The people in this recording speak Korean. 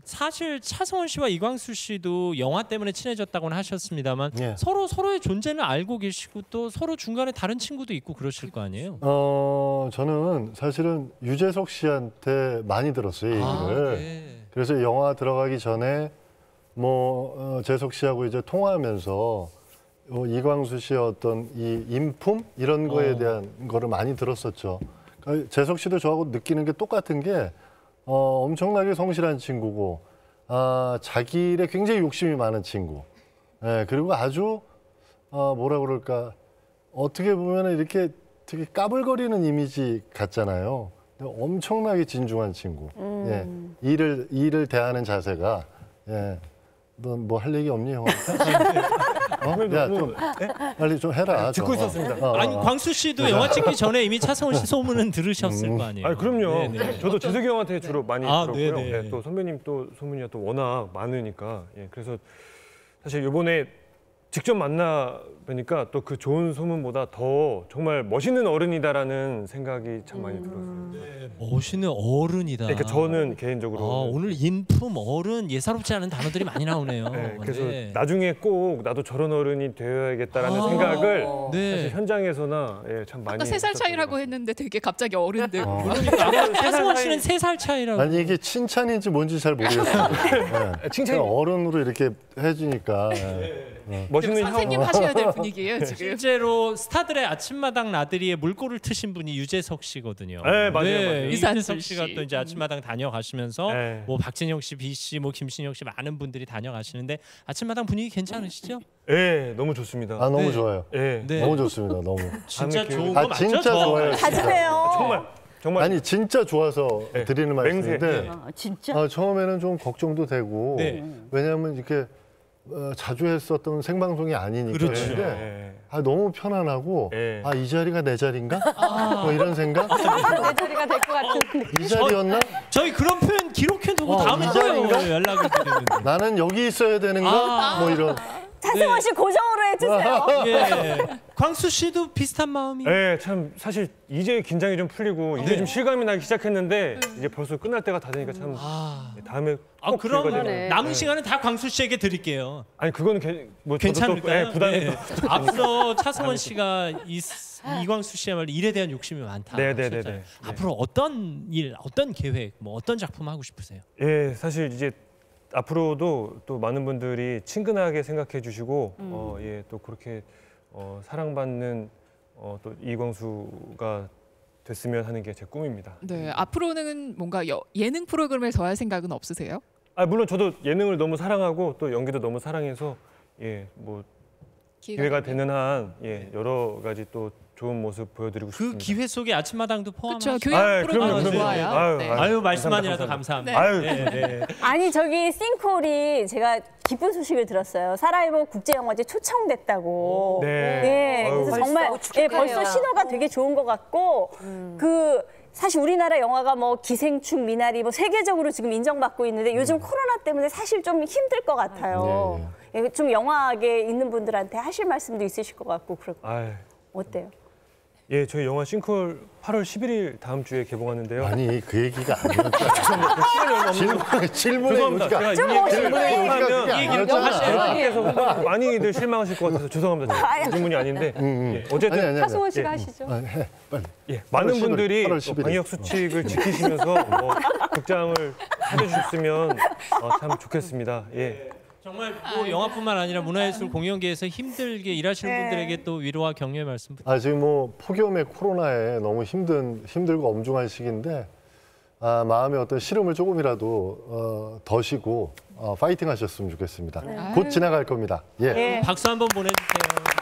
사실 차성원 씨와 이광수 씨도 영화 때문에 친해졌다고는 하셨습니다만 서로의 존재는 알고 계시고 또 서로 중간에 다른 친구도 있고 그러실 거 아니에요? 저는 사실은 유재석 씨한테 많이 들었어요, 얘기를. 네. 그래서 영화 들어가기 전에 재석 씨하고 이제 통화하면서 이광수 씨의 어떤 이 인품 이런 거에 대한 거를 많이 들었었죠. 그러니까 재석 씨도 저하고 느끼는 게 똑같은 게 엄청나게 성실한 친구고 자기 일에 굉장히 욕심이 많은 친구. 그리고 아주 뭐라 그럴까 어떻게 보면 이렇게 되게 까불거리는 이미지 같잖아요. 엄청나게 진중한 친구. 일을 대하는 자세가 넌 뭐 할 얘기 없니 형? 야, 좀 빨리 좀 해라. 듣고 있었습니다. 아니 광수 씨도 영화 찍기 전에 이미 차성원 씨 소문은 들으셨을 거 아니에요? 그럼요. 네네. 저도 재석이 형한테 주로 많이 들었고요. 네네. 또 선배님 또 소문이 또 워낙 많으니까. 그래서 사실 이번에 직접 만나 뵈니까 또 그 좋은 소문보다 더 정말 멋있는 어른이다라는 생각이 참 많이 들었어요. 네, 멋있는 어른이다. 그러니까 저는 개인적으로 오늘 인품, 어른, 예사롭지 않은 단어들이 많이 나오네요. 그래서 나중에 꼭 나도 저런 어른이 되어야겠다라는 생각을 사실 현장에서나 참 많이. 아까 3살 차이라고 했는데 되게 갑자기 어른들. 차성원 씨는 3살 차이라고. 아니 이게 칭찬인지 뭔지 잘 모르겠어요. 칭찬 어른으로 이렇게 해주니까. 멋있는 선생님 하셔야 될 분위기예요 지금. 실제로 스타들의 아침마당 나들이에 물꼬를 트신 분이 유재석 씨거든요. 네, 맞아요. 유재석 씨가 또 이제 아침마당 다녀가시면서 뭐 박진영 씨, B 씨, 뭐 김신영 씨 많은 분들이 다녀가시는데 아침마당 분위기 괜찮으시죠? 네, 너무 좋습니다. 너무 좋아요. 너무 좋습니다. 너무. 진짜 좋은 거 맞죠? 진짜 좋아요. 다짐해요. 정말. 아니 진짜 좋아서 드리는 말씀인데 진짜? 처음에는 좀 걱정도 되고 왜냐하면 이렇게 자주 했었던 생방송이 아니니까. 그런데 너무 편안하고 이 자리가 내 자리인가? 뭐 이런 생각? 내 자리가 될 것 같은. 이 자리였나? 저희 그런 표현 기록해두고 다음에 이 또 자리인가? 연락을 드리는데. 나는 여기 있어야 되는가? 뭐 이런. 차승원 씨 고정으로 해주세요. 광수 씨도 비슷한 마음이. 참 사실 이제 긴장이 좀 풀리고 이제 좀 실감이 나기 시작했는데 이제 벌써 끝날 때가 다 되니까 참 다음에 꼭 그럼 기회가 되면. 남은 시간은 다 광수 씨에게 드릴게요. 아니 그거는 괜찮을까요? 부담이. 앞서 차승원 씨가 이광수 씨야말로 일에 대한 욕심이 많다. 네네네. 앞으로 어떤 일, 어떤 계획, 뭐 어떤 작품 하고 싶으세요? 사실 이제 앞으로도 또 많은 분들이 친근하게 생각해 주시고 또 그렇게 사랑받는 또 이광수가 됐으면 하는 게 제 꿈입니다. 네, 앞으로는 뭔가 예능 프로그램에 더 할 생각은 없으세요? 물론 저도 예능을 너무 사랑하고 또 연기도 너무 사랑해서 뭐 기회가 되는 한 여러 가지 또 좋은 모습 보여드리고 싶습니다. 그 기회 속에 아침마당도 포함하죠. 그렇죠. 교양 프로그램 좋아요. 아유 말씀만이라도 감사합니다. 아니 저기 싱콜이 제가 기쁜 소식을 들었어요. 사라이버 국제영화제 초청됐다고. 그래서 정말 벌써 신호가 되게 좋은 것 같고 사실 우리나라 영화가 뭐 기생충, 미나리 뭐 세계적으로 지금 인정받고 있는데 요즘 코로나 때문에 사실 좀 힘들 것 같아요. 좀 영화계에 있는 분들한테 하실 말씀도 있으실 것 같고 그렇고 어때요? 저희 영화 싱콜 8월 11일 다음 주에 개봉하는데요. 아니 그 얘기가 아니었죠. 질문에 죄송합니다. 하세요. 많이들 실망하실 것 같아서 죄송합니다. 질문이 아닌데 어쨌든 차승원 씨가 하시죠. 빨리. 많은 분들이 방역 수칙을 지키시면서 극장을 찾아주셨으면 참 좋겠습니다. 정말 뭐 영화뿐만 아니라 문화예술 공연계에서 힘들게 일하시는 분들에게 또 위로와 격려의 말씀. 지금 뭐 폭염의 코로나에 너무 힘들고 엄중한 시기인데 마음의 어떤 시름을 조금이라도 더시고 파이팅 하셨으면 좋겠습니다. 곧 지나갈 겁니다. 박수 한번 보내주세요.